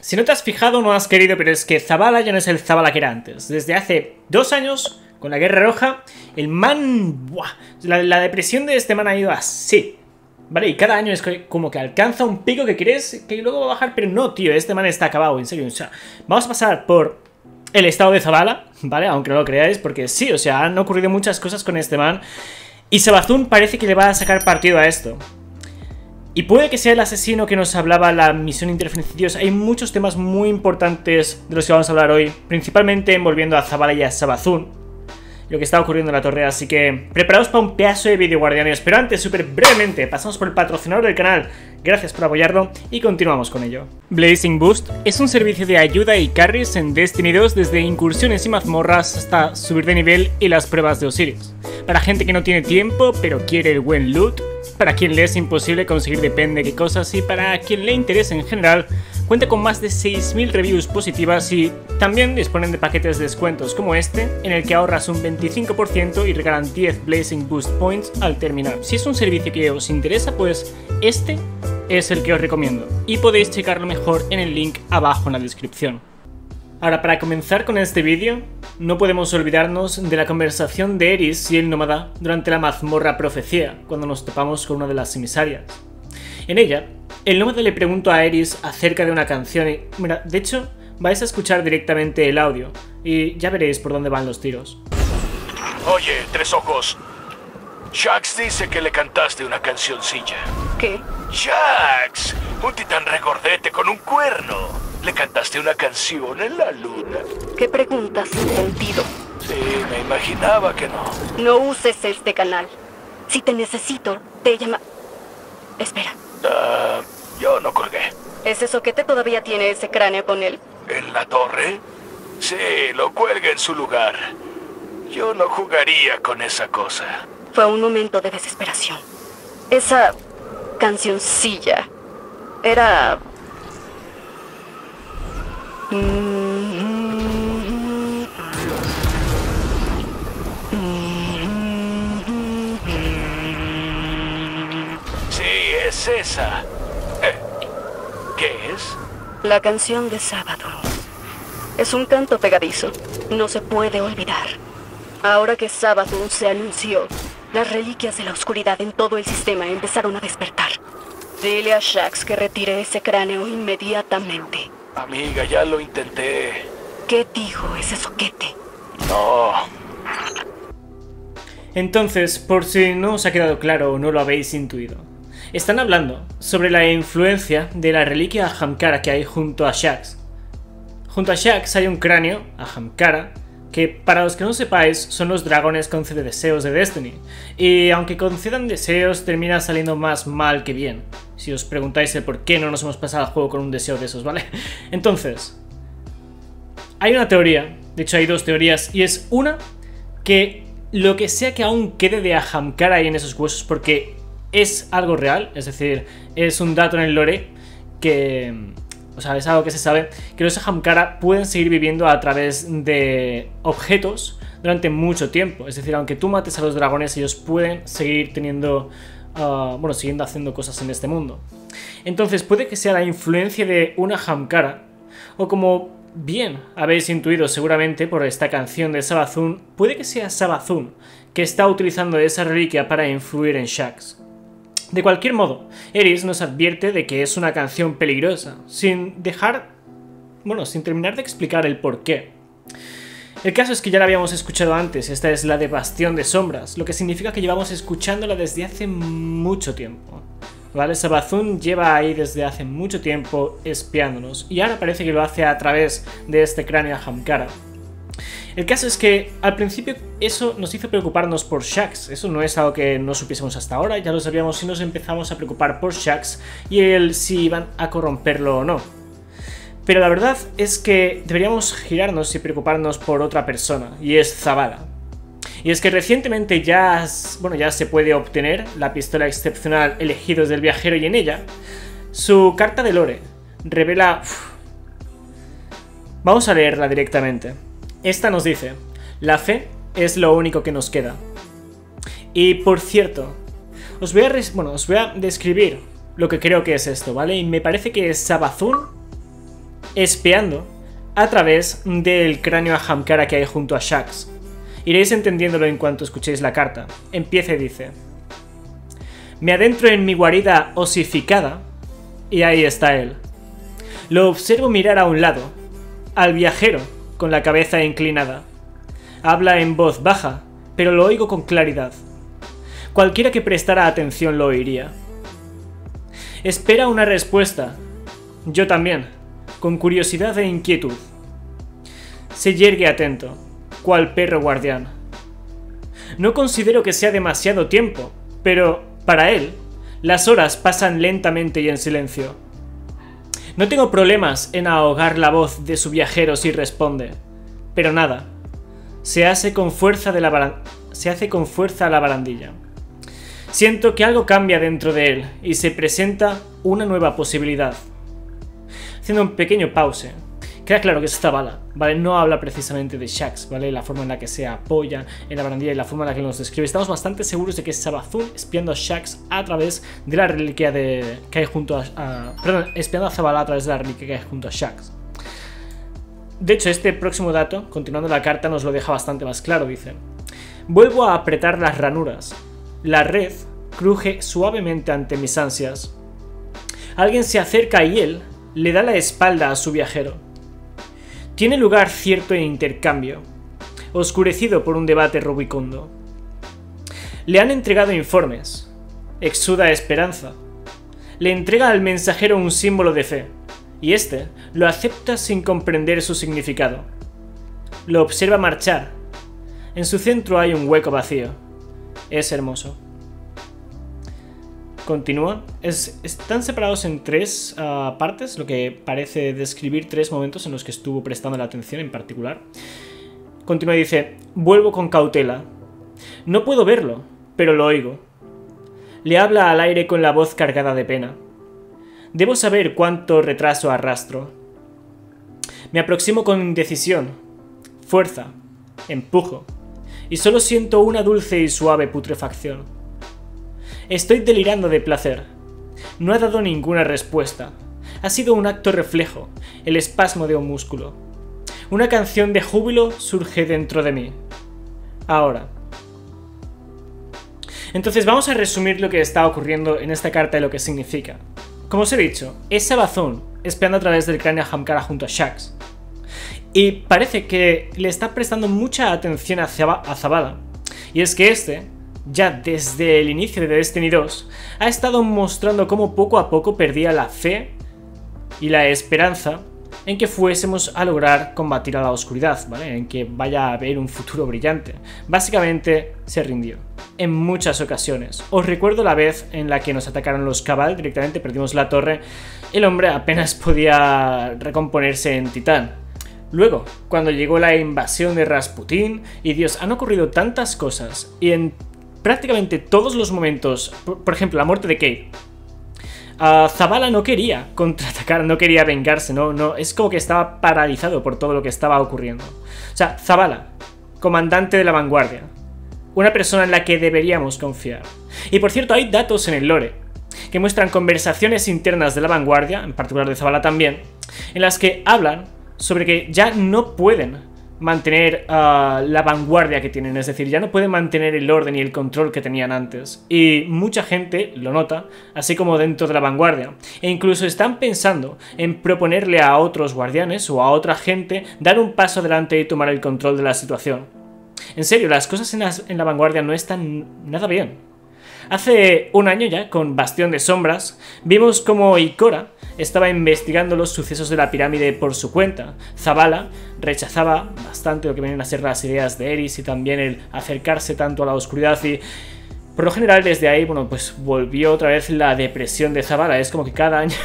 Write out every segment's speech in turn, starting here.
Si no te has fijado, no has querido, pero es que Zavala ya no es el Zavala que era antes. Desde hace 2 años, con la Guerra Roja, el man... ¡buah! La depresión de este man ha ido así. ¿Vale? Y cada año es como que alcanza un pico que crees que luego va a bajar, pero no, tío, este man está acabado, en serio. O sea, vamos a pasar por el estado de Zavala, ¿vale? Aunque no lo creáis, porque sí, o sea, han ocurrido muchas cosas con este man. Y Savathûn parece que le va a sacar partido a esto. Y puede que sea el asesino que nos hablaba la misión Interferencias. Hay muchos temas muy importantes de los que vamos a hablar hoy, principalmente envolviendo a Zavala y a Savathûn, lo que está ocurriendo en la torre, así que preparaos para un pedazo de vídeo, guardianes. Pero antes, súper brevemente, pasamos por el patrocinador del canal. Gracias por apoyarlo y continuamos con ello. Blazing Boost es un servicio de ayuda y carries en Destiny 2 desde incursiones y mazmorras hasta subir de nivel y las pruebas de Osiris. Para gente que no tiene tiempo pero quiere el buen loot, para quien le es imposible conseguir depende qué cosas y para quien le interese en general, cuenta con más de 6.000 reviews positivas y también disponen de paquetes de descuentos como este, en el que ahorras un 25% y regalan 10 Blazing Boost Points al terminar. Si es un servicio que os interesa, pues este es el que os recomiendo y podéis checarlo mejor en el link abajo en la descripción. Ahora, para comenzar con este vídeo, no podemos olvidarnos de la conversación de Eris y el nómada durante la mazmorra Profecía, cuando nos topamos con una de las emisarias. En ella, el nómada le pregunta a Eris acerca de una canción y... mira, de hecho, vais a escuchar directamente el audio y ya veréis por dónde van los tiros. Oye, Tres Ojos, Shaxx dice que le cantaste una cancioncilla. ¿Qué? Shaxx, un titán regordete con un cuerno. Le cantaste una canción en la luna. ¿Qué preguntas sin sentido? Sí, me imaginaba que no. No uses este canal. Si te necesito, te llama... Espera. Yo no colgué. ¿Ese soquete todavía tiene ese cráneo con él? ¿En la torre? Sí, lo cuelga en su lugar. Yo no jugaría con esa cosa. Fue un momento de desesperación. Esa cancioncilla era... Sí, es esa. ¿Qué es? La canción de Savathûn. Es un canto pegadizo. No se puede olvidar. Ahora que Savathûn se anunció, las reliquias de la oscuridad en todo el sistema empezaron a despertar. Dile a Shaxx que retire ese cráneo inmediatamente. Amiga, ya lo intenté. ¿Qué dijo ese soquete? No. Entonces, por si no os ha quedado claro o no lo habéis intuido, están hablando sobre la influencia de la reliquia Ahamkara que hay junto a Shaxx. Junto a Shaxx hay un cráneo, Ahamkara, que para los que no sepáis son los dragones concede deseos de Destiny, y aunque concedan deseos termina saliendo más mal que bien, si os preguntáis el por qué no nos hemos pasado al juego con un deseo de esos, ¿vale? Entonces, hay una teoría, de hecho hay dos teorías, y es una que lo que sea que aún quede de Ahamkara ahí en esos huesos, porque es algo real, es decir, es un dato en el lore que... o sea, es algo que se sabe, que los Ahamkara pueden seguir viviendo a través de objetos durante mucho tiempo. Es decir, aunque tú mates a los dragones, ellos pueden seguir teniendo... bueno, siguiendo haciendo cosas en este mundo. Entonces, puede que sea la influencia de una Ahamkara, o como bien habéis intuido seguramente por esta canción de Savathûn, puede que sea Savathûn que está utilizando esa reliquia para influir en Shaxx. De cualquier modo, Eris nos advierte de que es una canción peligrosa, sin terminar de explicar el porqué. El caso es que ya la habíamos escuchado antes, esta es la de Bastión de Sombras, lo que significa que llevamos escuchándola desde hace mucho tiempo. ¿Vale? Savathûn lleva ahí desde hace mucho tiempo espiándonos, y ahora parece que lo hace a través de este cráneo Ahamkara. El caso es que al principio eso nos hizo preocuparnos por Shaxx, eso no es algo que no supiésemos hasta ahora, ya lo sabíamos y nos empezamos a preocupar por Shaxx y el si iban a corromperlo o no. Pero la verdad es que deberíamos girarnos y preocuparnos por otra persona, y es Zavala. Y es que recientemente ya se puede obtener la pistola excepcional Elegidos del Viajero, y en ella su carta de lore revela... Vamos a leerla directamente. Esta nos dice: la fe es lo único que nos queda. Y por cierto, os voy a describir lo que creo que es esto, ¿vale? Y me parece que Savathûn espiando a través del cráneo a Hamkara que hay junto a Shaxx. Iréis entendiéndolo en cuanto escuchéis la carta. Empieza y dice: me adentro en mi guarida osificada y ahí está él. Lo observo mirar a un lado, al viajero con la cabeza inclinada. Habla en voz baja, pero lo oigo con claridad. Cualquiera que prestara atención lo oiría. Espera una respuesta. Yo también, con curiosidad e inquietud. Se yergue atento, cual perro guardián. No considero que sea demasiado tiempo, pero para él, las horas pasan lentamente y en silencio. No tengo problemas en ahogar la voz de su viajero si responde, pero nada. Se hace con fuerza a la barandilla. Siento que algo cambia dentro de él y se presenta una nueva posibilidad. Haciendo un pequeño pause, queda claro que es Zavala, ¿vale? No habla precisamente de Shaxx, ¿vale? La forma en la que se apoya en la barandilla y la forma en la que nos describe. Estamos bastante seguros de que es Savathûn espiando a Shaxx a través de la reliquia que hay junto a... Perdón, espiando a Zavala a través de la reliquia que hay junto a Shaxx. De hecho, este próximo dato, continuando la carta, nos lo deja bastante más claro, dice: vuelvo a apretar las ranuras. La red cruje suavemente ante mis ansias. Alguien se acerca y él le da la espalda a su viajero. Tiene lugar cierto intercambio, oscurecido por un debate rubicundo. Le han entregado informes. Exuda esperanza. Le entrega al mensajero un símbolo de fe, y éste lo acepta sin comprender su significado. Lo observa marchar. En su centro hay un hueco vacío. Es hermoso. Continúa. Están separados en tres partes, lo que parece describir tres momentos en los que estuvo prestando la atención en particular. Continúa y dice: vuelvo con cautela. No puedo verlo, pero lo oigo. Le habla al aire con la voz cargada de pena. Debo saber cuánto retraso arrastro. Me aproximo con indecisión, fuerza, empujo, y solo siento una dulce y suave putrefacción. Estoy delirando de placer. No ha dado ninguna respuesta. Ha sido un acto reflejo, el espasmo de un músculo. Una canción de júbilo surge dentro de mí. Ahora. Entonces vamos a resumir lo que está ocurriendo en esta carta y lo que significa. Como os he dicho, es Savathûn espiando a través del cráneo a Hamkara junto a Shaxx. Y parece que le está prestando mucha atención a Zavala. Y es que este, ya desde el inicio de Destiny 2, ha estado mostrando cómo poco a poco perdía la fe y la esperanza en que fuésemos a lograr combatir a la oscuridad, ¿vale? En que vaya a haber un futuro brillante. Básicamente se rindió. En muchas ocasiones. Os recuerdo la vez en la que nos atacaron los Cabal, directamente perdimos la torre. El hombre apenas podía recomponerse en Titán. Luego, cuando llegó la invasión de Rasputín, y Dios, han ocurrido tantas cosas, y en prácticamente todos los momentos, por ejemplo, la muerte de Cayde, Zavala no quería contraatacar, no quería vengarse, no, es como que estaba paralizado por todo lo que estaba ocurriendo. O sea, Zavala, comandante de la vanguardia, una persona en la que deberíamos confiar. Y por cierto, hay datos en el lore que muestran conversaciones internas de la vanguardia, en particular de Zavala también, en las que hablan sobre que ya no pueden mantener la vanguardia que tienen, es decir, ya no pueden mantener el orden y el control que tenían antes. Y mucha gente lo nota, así como dentro de la vanguardia. E incluso están pensando en proponerle a otros guardianes o a otra gente dar un paso adelante y tomar el control de la situación. En serio, las cosas en la vanguardia no están nada bien. Hace un año ya, con Bastión de Sombras, vimos como Ikora estaba investigando los sucesos de la pirámide por su cuenta. Zavala rechazaba bastante lo que venían a ser las ideas de Eris y también el acercarse tanto a la oscuridad, y por lo general desde ahí, bueno, pues volvió otra vez la depresión de Zavala. Es como que cada año...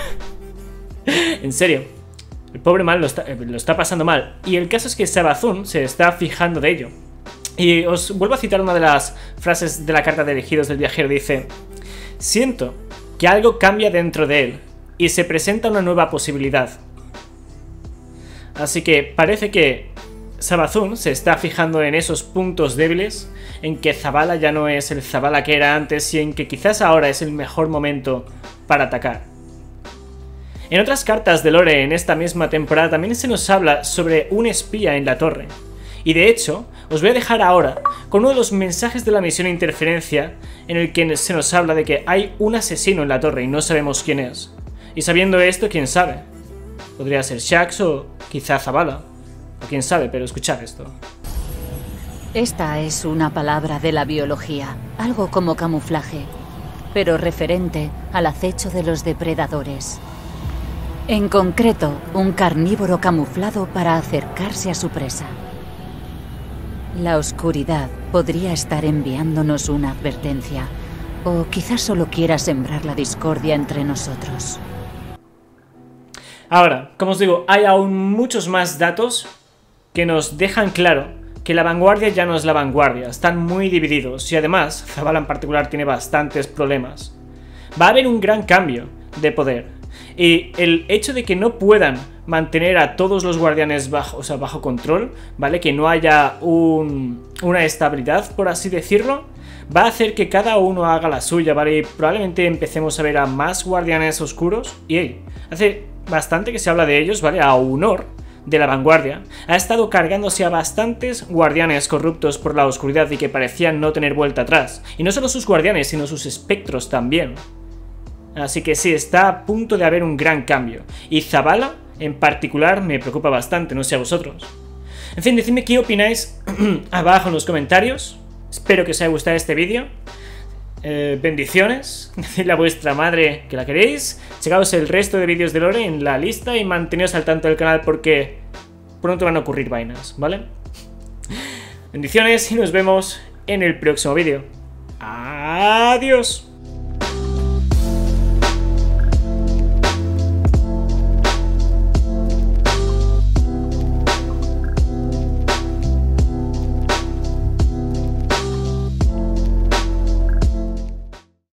En serio, el pobre mal lo está pasando mal. Y el caso es que Savathûn se está fijando de ello. Y os vuelvo a citar una de las frases de la carta de elegidos del viajero. Dice: siento que algo cambia dentro de él y se presenta una nueva posibilidad. Así que parece que Savathûn se está fijando en esos puntos débiles, en que Zavala ya no es el Zavala que era antes y en que quizás ahora es el mejor momento para atacar. En otras cartas de lore en esta misma temporada también se nos habla sobre un espía en la torre. Y de hecho, os voy a dejar ahora con uno de los mensajes de la misión Interferencia en el que se nos habla de que hay un asesino en la torre y no sabemos quién es. Y sabiendo esto, quién sabe. Podría ser Shaxx o quizá Zavala. O quién sabe, pero escuchad esto. Esta es una palabra de la biología, algo como camuflaje, pero referente al acecho de los depredadores. En concreto, un carnívoro camuflado para acercarse a su presa. La oscuridad podría estar enviándonos una advertencia, o quizás solo quiera sembrar la discordia entre nosotros. Ahora, como os digo, hay aún muchos más datos que nos dejan claro que la vanguardia ya no es la vanguardia, están muy divididos y además Zavala en particular tiene bastantes problemas. Va a haber un gran cambio de poder y el hecho de que no puedan mantener a todos los guardianes bajo control, ¿vale? Que no haya una estabilidad, por así decirlo, va a hacer que cada uno haga la suya, ¿vale? Y probablemente empecemos a ver a más guardianes oscuros y hace bastante que se habla de ellos, ¿vale? Aunor de la vanguardia ha estado cargándose a bastantes guardianes corruptos por la oscuridad y que parecían no tener vuelta atrás. Y no solo sus guardianes, sino sus espectros también. Así que sí, está a punto de haber un gran cambio. Y Zavala, en particular, me preocupa bastante, no sé a vosotros. En fin, decidme qué opináis abajo en los comentarios. Espero que os haya gustado este vídeo. Bendiciones, decidle a vuestra madre que la queréis, checaos el resto de vídeos de lore en la lista y manteneos al tanto del canal porque pronto van a ocurrir vainas, ¿vale? Bendiciones y nos vemos en el próximo vídeo. Adiós.